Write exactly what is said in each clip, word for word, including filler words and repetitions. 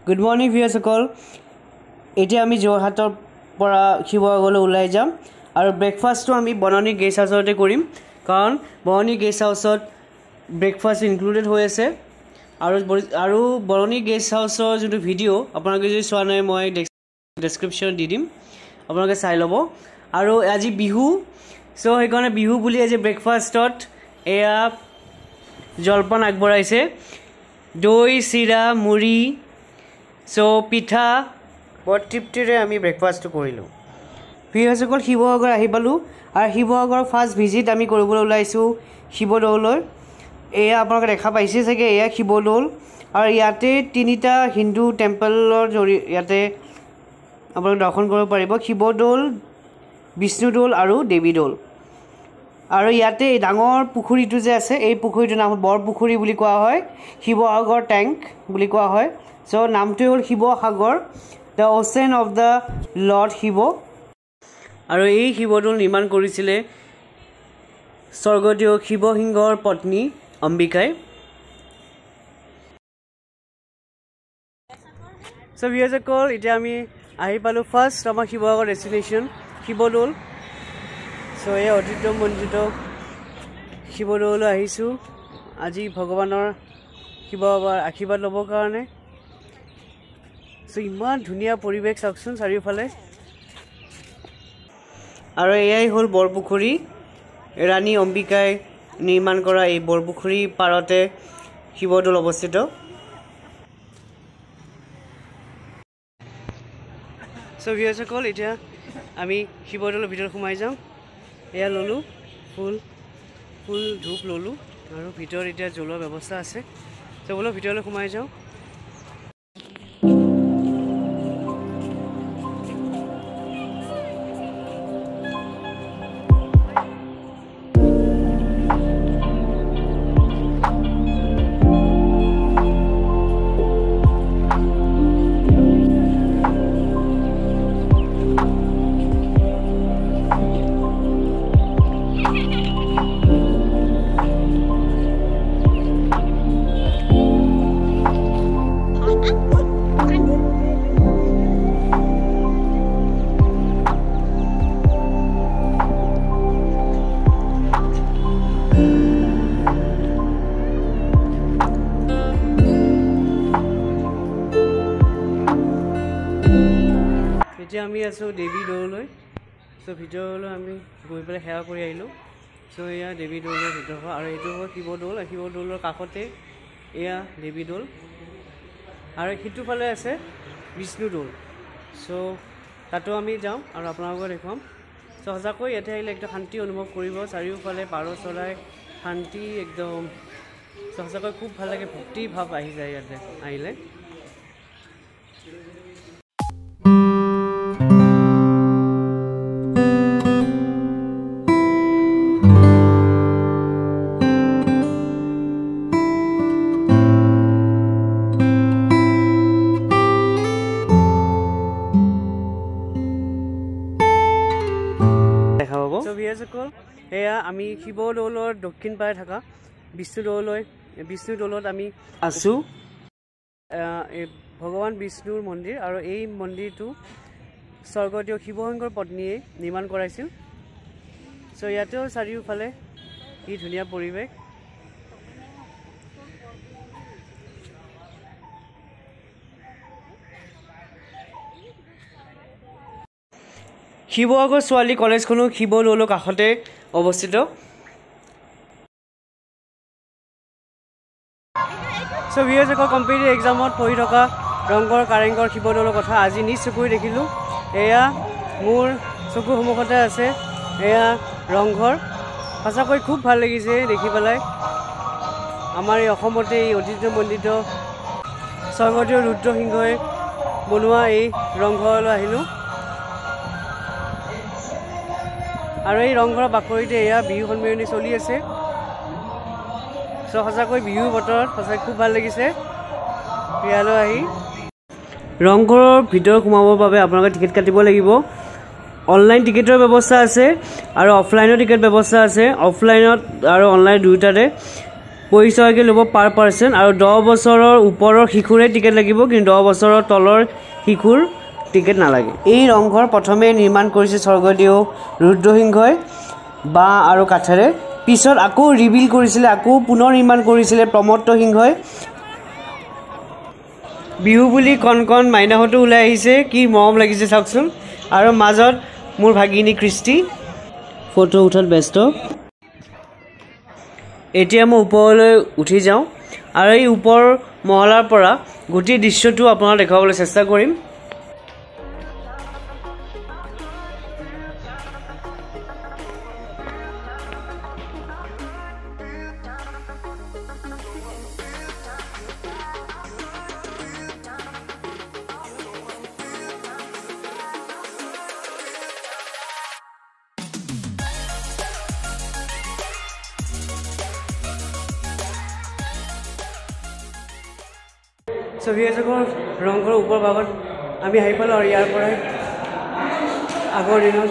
Good morning viewers. এতিয়া আমি যোৰহাটৰ পৰা শিৱসাগৰলৈ ওলাই যাম আৰু ব্ৰেকফাষ্টটো আমি বনানী গেষ্ট হাউচতে কৰিম কাৰণ বনানী গেষ্ট হাউচত ব্ৰেকফাষ্ট ইনক্লুডেড হৈ আছে আৰু আৰু বনানী গেষ্ট হাউচৰ যোনটো ভিডিও আপোনালোকে যদি চোৱা নাই মই ডেসক্ৰিপচন দি দিম আপোনালোকে চাই ল'ব আৰু আজি বিহু সো সেইকাৰণে বিহু বুলি আজি ব্ৰেকফাষ্টত এয়া জলপান আগবঢ়াইছে দৈ চিৰা মুড়ি সো পিঠা বহুত তৃপ্তিৰে আমি ব্ৰেকফাষ্টটো কৰিলো ভিউসকল শিৱসাগৰ আহি পালো আৰু শিৱসাগৰ ফাৰ্ষ্ট ভিজিট আমি কৰিবলৈ ওলাইছো শিৱদৌললৈ এয়া আপোনালোকে দেখা পাইছে চাগে এয়া শিৱদৌল আৰু ইয়াতে তিনিটা হিন্দু টেম্পলৰ জৰি ইয়াতে আপোনালোকে দৰ্শন কৰিব পাৰিব শিৱদৌল বিষ্ণুদৌল আৰু দেৱীদৌল আৰু ইয়াতে ডাঙৰ পুখুৰীটো যে আছে এই পুখুৰীটোৰ নাম বৰ পুখুৰী বুলি কোৱা হয় শিৱসাগৰ টেংক বুলি কোৱা হয় সো নামটো হ'ল Sivasagar the ocean of the Lord Shiva আৰু এই শিৱদৌল নিৰ্মাণ কৰিছিলে স্বৰ্গদেউ শিৱসিংহৰ পত্নী অম্বিকাই সো ভিউসকল এতিয়া আমি আহি পালো ফাৰ্ষ্ট আমাৰ শিৱসাগৰ ডেষ্টিনেশ্যন শিৱদৌল সো এই ঐতিহ্যমণ্ডিত শিৱদৌললৈ আহিছোঁ আজি ভগৱানৰ শিৱবাৰ আশীৰ্বাদ ল'বৰ কাৰণে সো ইমান ধুনীয়া পৰিৱেশ চাওকচোন চাৰিওফালে আৰু এয়াই হ'ল বৰপুখুৰী ৰাণী অম্বিকাই নিৰ্মাণ কৰা এই বৰপুখুৰী পাৰতে শিৱদৌল অৱস্থিত সো ভিউসকল এতিয়া আমি শিৱদৌলৰ ভিতৰত সোমাই যাম এয়া ল'লোঁ ফুল ফুল ধূপ ল'লোঁ আৰু ভিতৰত এতিয়া জ্বলোৱাৰ ব্যৱস্থা আছে সো বোলো ভিতৰলৈ সোমাই যাওঁ এতিয়া আমি আছোঁ দেৱী দৌললৈ সো ভিতৰলৈ আমি গৈ পেলাই সেৱা কৰি আহিলোঁ সো এয়া দেৱী দৌলৰ ভিতৰ হয় আৰু এইটো হ'ল শিৱদৌল শিৱদৌলৰ কাষতে এয়া দেৱী দৌল আৰু সিটোফালে আছে বিষ্ণুদৌল সো তাতো আমি যাওঁ আৰু আপোনালোকক দেখুৱাম সো সঁচাকৈ ইয়াতে আহিলে একদম শান্তি অনুভৱ কৰিব চাৰিওফালে পাৰ চৰাই শান্তি একদম সঁচাকৈ খুব ভাল লাগে ভক্তি ভাৱ আহি যায় ইয়াতে আহিলে এয়া আমি শিৱদৌলৰ দক্ষিণ পাৰে থকা বিষ্ণুদৌললৈ বিষ্ণুদৌলত আমি আছোঁ ভগৱান বিষ্ণুৰ মন্দিৰ আৰু এই মন্দিৰটো স্বৰ্গদেউ শিৱসিংহৰ পত্নীয়ে নিৰ্মাণ কৰাইছিল সো ইয়াতেও চাৰিওফালে কি ধুনীয়া পৰিৱেশ শিৱসাগৰ ছোৱালী কলেজখনো শিৱদৌলৰ কাষতে অৱস্থিত সো ভিউসকল কম্পিটিটিভ এক্সামত পঢ়ি থকা ৰংঘৰ কাৰেংঘৰ শিৱদৌলৰ কথা আজি নিজ চকুৰে দেখিলোঁ এয়া মোৰ চকুৰ সন্মুখতে আছে এয়া ৰংঘৰ সঁচাকৈ খুব ভাল লাগিছে দেখি পেলাই আমাৰ এই অসমতে এই ঐতিহ্যমণ্ডিত স্বৰ্গদেউ ৰুদ্ৰসিংহই বনোৱা এই ৰংঘৰলৈ আহিলোঁ আৰু এই ৰংঘৰৰ বাকৰিতে এয়া বিহু সন্মিলনী চলি আছে সো সঁচাকৈ বিহু বতৰত সঁচাকৈ খুব ভাল লাগিছে ইয়ালৈ আহি ৰংঘৰৰ ভিতৰত সোমাবৰ বাবে আপোনালোকে টিকেট কাটিব লাগিব অনলাইন টিকেটৰ ব্যৱস্থা আছে আৰু অফলাইনৰ টিকেট ব্যৱস্থা আছে অফলাইনত আৰু অনলাইন দুয়োটাতে পঁচিছ টকাকৈ ল'ব পাৰ পাৰ্চন আৰু দহ বছৰৰ ওপৰৰ শিশুৰে টিকেট লাগিব কিন্তু দহ বছৰৰ তলৰ শিশুৰ টিকেট নালাগে এই ৰংঘৰ প্ৰথমে নিৰ্মাণ কৰিছিল স্বৰ্গদেউ ৰুদ্ৰসিংহই বাঁহ আৰু কাঠেৰে পিছত আকৌ ৰিবিল কৰিছিলে আকৌ পুনৰ নিৰ্মাণ কৰিছিলে প্ৰমত্ত সিংহই বিহু বুলি কণ কণ মাইনাহঁতো ওলাই আহিছে কি মৰম লাগিছে চাওকচোন আৰু মাজত মোৰ ভাগিনী কৃষ্টি ফটো উঠাত ব্যস্ত এতিয়া মই ওপৰলৈ উঠি যাওঁ আৰু এই ওপৰ মহলাৰ পৰা গোটেই দৃশ্যটো আপোনাক দেখাবলৈ চেষ্টা কৰিম Sivasagar ৰংঘৰৰ ওপৰ ভাগত আমি আহি পালোঁ আৰু ইয়াৰ পৰাই আগৰ দিনত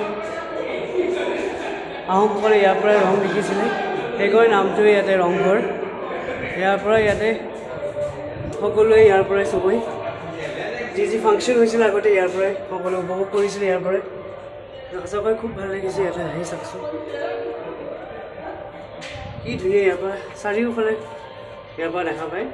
আহোমসকলে ইয়াৰ পৰাই ৰং লিখিছিলে সেইকাৰণে নামটোৱে ইয়াতে ৰংঘৰ ইয়াৰ পৰা ইয়াতে সকলোৱে ইয়াৰ পৰাই চবই যি যি ফাংচন হৈছিল আগতে ইয়াৰ পৰাই সকলোৱে উপভোগ কৰিছিলে ইয়াৰ পৰাই সঁচাকৈ খুব ভাল লাগিছে ইয়াতে আহি চাওকচোন কি ধুনীয়া ইয়াৰ পৰা চাৰিওফালে ইয়াৰ পৰা দেখা পায়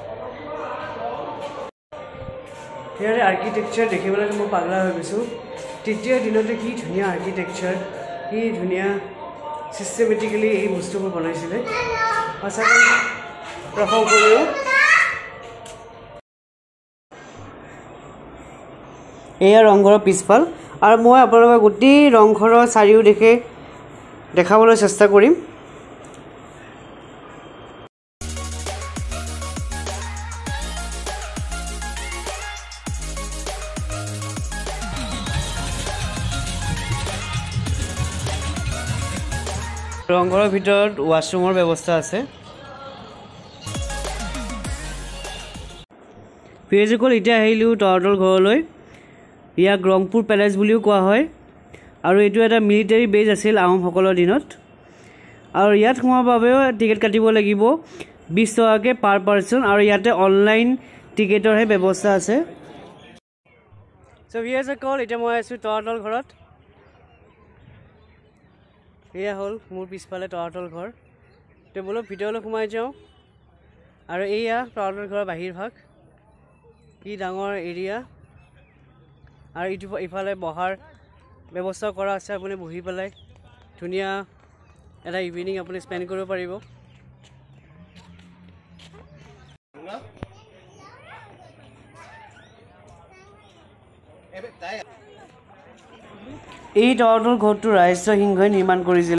ইয়াৰে আৰ্কিটেকচাৰ দেখিবলৈ মই পাগলা হৈ গৈছোঁ তৃতীয় দিনতে কি ধুনীয়া আৰ্কিটেকচাৰ কি ধুনীয়া চিষ্টেমেটিকেলি এই বস্তুবোৰ বনাইছিলে সঁচাকৈ প্ৰশংসনীয় এয়া ৰংঘৰৰ পিছফাল আৰু মই আপোনালোকক গোটেই ৰংঘৰৰ চাৰিওদিশে দেখাবলৈ চেষ্টা কৰিম ৰংঘৰৰ ভিতৰত ৱাশৰুমৰ ব্যৱস্থা আছে ফিৰজকল এতিয়া আহিলোঁ তলাতল ঘৰলৈ ইয়াক ৰংপুৰ পেলেচ বুলিও কোৱা হয় আৰু এইটো এটা মিলিটাৰী বেজ আছিল আহোমসকলৰ দিনত আৰু ইয়াত সোমোৱাৰ বাবেও টিকেট কাটিব লাগিব বিছ টকাকৈ পাৰ পাৰ্চন আৰু ইয়াতে অনলাইন টিকেটৰহে ব্যৱস্থা আছে চ' ফিৰজকল এতিয়া মই আছোঁ তলাতল ঘৰত এয়া হ'ল মোৰ পিছফালে তলাতল ঘৰ টেবুলৰ ভিতৰলৈ সোমাই যাওঁ আৰু এয়া তলাতল ঘৰৰ বাহিৰ ভাগ কি ডাঙৰ এৰিয়া আৰু ইটো ইফালে বহাৰ ব্যৱস্থা কৰা আছে আপুনি বহি পেলাই ধুনীয়া এটা ইভিনিং আপুনি স্পেণ্ড কৰিব পাৰিব এই তলাতল ঘৰটো ৰাজেন্দ্ৰ সিংহই নিৰ্মাণ কৰিছিল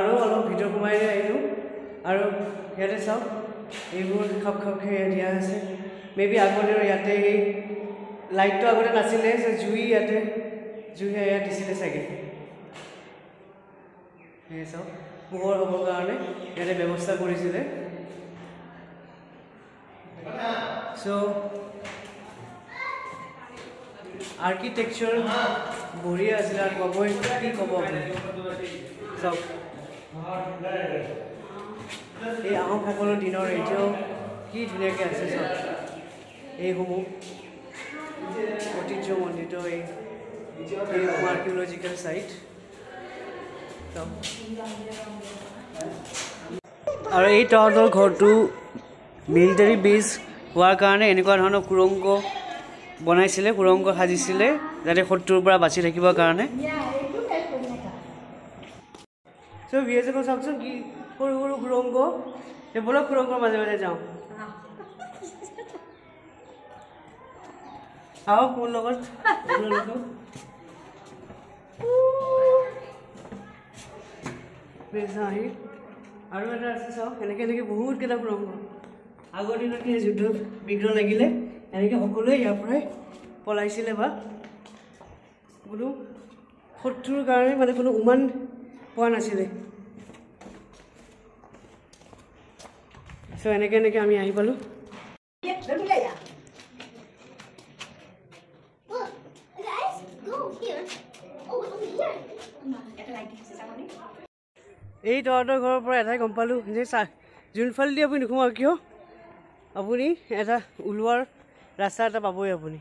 আৰু অলপ ভিতৰ সোমাই আহিলোঁ আৰু ইয়াতে চাওক এইবোৰ খাপ খাপকৈ দিয়া আছে মেবি আগতে ইয়াতে এই লাইটটো আগতে নাছিলে জুই ইয়াতে জুই ইয়াত দিছিলে চাগে সেয়ে চাওক পোহৰ হ'বৰ কাৰণে ইয়াতে ব্যৱস্থা কৰিছিলে চ' আৰ্কিটেকচাৰ বঢ়িয়া আছিলে আৰু ক'বই কি ক'ব চাওক এই আহোমসকলৰ দিনৰ এতিয়াও কি ধুনীয়াকৈ আছে চাওক এইসমূহ ঐতিহ্যমণ্ডিত এই আৰ্কিঅলজিকেল চাইট আৰু এই তহঁতৰ ঘৰটো মিলিটাৰী বেছ হোৱাৰ কাৰণে এনেকুৱা ধৰণৰ সুৰংগ বনাইছিলে সুৰংগ সাজিছিলে যাতে শত্ৰুৰ পৰা বাচি থাকিবৰ কাৰণে চ' ভি এছ এফক চাওকচোন কি সৰু সৰু সুৰংগ এইবোৰক সুৰংগৰ মাজে মাজে যাওঁ আহক মোৰ লগত আহি আৰু এটা আছে চাওক এনেকৈ এনেকৈ বহুতকেইটা সুৰংগ আগৰ দিনত সেই যুদ্ধ বিগ্ৰহ লাগিলে এনেকৈ সকলোৱে ইয়াৰ পৰাই পলাইছিলে বা কোনো শত্ৰুৰ কাৰণে মানে কোনো উমান পোৱা নাছিলে চ' এনেকৈ এনেকৈ আমি আহি পালোঁ এই তহঁতৰ ঘৰৰ পৰা এটাই গম পালোঁ যে চা যোনফালেদি আপুনি নোসোমাওক কিয় আপুনি এটা ওলোৱাৰ ৰাস্তা এটা পাবই আপুনি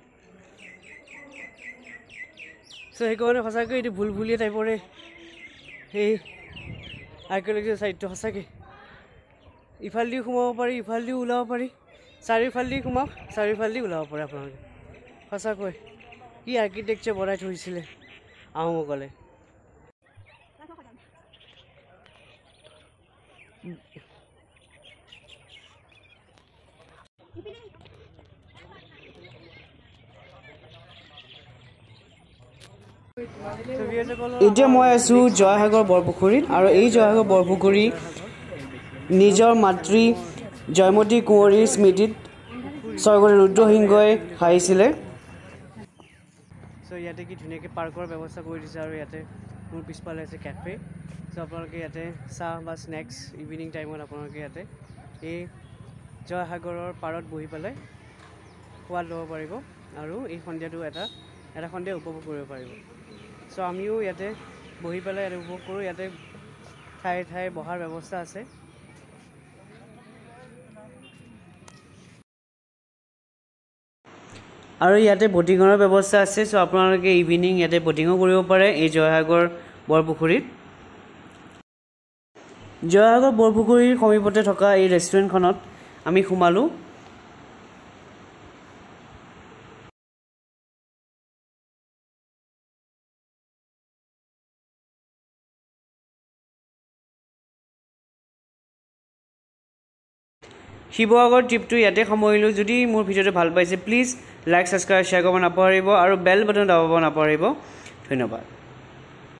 চ' সেইকাৰণে সঁচাকৈ এইটো ভুল ভুলীয়া টাইপৰে সেই আৰ্কিঅলজিকেল চাইটটো সঁচাকৈ ইফালেদিও সোমাব পাৰি ইফালেদিও ওলাব পাৰি চাৰিওফালেদি সোমাওক চাৰিওফালেদি ওলাব পাৰে আপোনালোকে সঁচাকৈ কি আৰ্কিটেকচাৰ বনাই থৈছিলে আহোমসকলে এতিয়া মই আছোঁ জয়সাগৰ বৰপুখুৰীত আৰু এই জয়সাগৰ বৰপুখুৰী নিজৰ মাতৃ জয়মতী কুঁৱৰীৰ স্মৃতিত স্বৰ্গদেউ ৰুদ্ৰসিংহই সাৰিছিলে চ' ইয়াতে কি ধুনীয়াকৈ পাৰ্কৰ ব্যৱস্থা কৰি দিছে আৰু ইয়াতে মোৰ পিছফালে আছে কেফে চ' আপোনালোকে ইয়াতে চাহ বা স্নেক্স ইভিনিং টাইমত আপোনালোকে ইয়াতে এই জয়সাগৰৰ পাৰত বহি পেলাই সোৱাদ ল'ব পাৰিব আৰু এই সন্ধিয়াটো এটা এটা সন্ধিয়া উপভোগ কৰিব পাৰিব চ' আমিও ইয়াতে বহি পেলাই ইয়াতে উপভোগ কৰোঁ ইয়াতে ঠায়ে ঠায়ে বহাৰ ব্যৱস্থা আছে আৰু ইয়াতে বটিঙৰ ব্যৱস্থা আছে চ' আপোনালোকে ইভিনিং ইয়াতে বটিঙো কৰিব পাৰে এই জয়সাগৰ বৰপুখুৰীত জয়সাগৰ বৰপুখুৰীৰ সমীপতে থকা এই ৰেষ্টুৰেণ্টখনত আমি সোমালোঁ শিৱসাগৰ ট্ৰিপটো ইয়াতে সামৰিলোঁ যদি মোৰ ভিডিঅ'টো ভাল পাইছে প্লিজ লাইক ছাবস্ক্ৰাইব শ্বেয়াৰ কৰিব নাপাহৰিব আৰু বেল বাটন দাবাব নাপাহৰিব ধন্যবাদ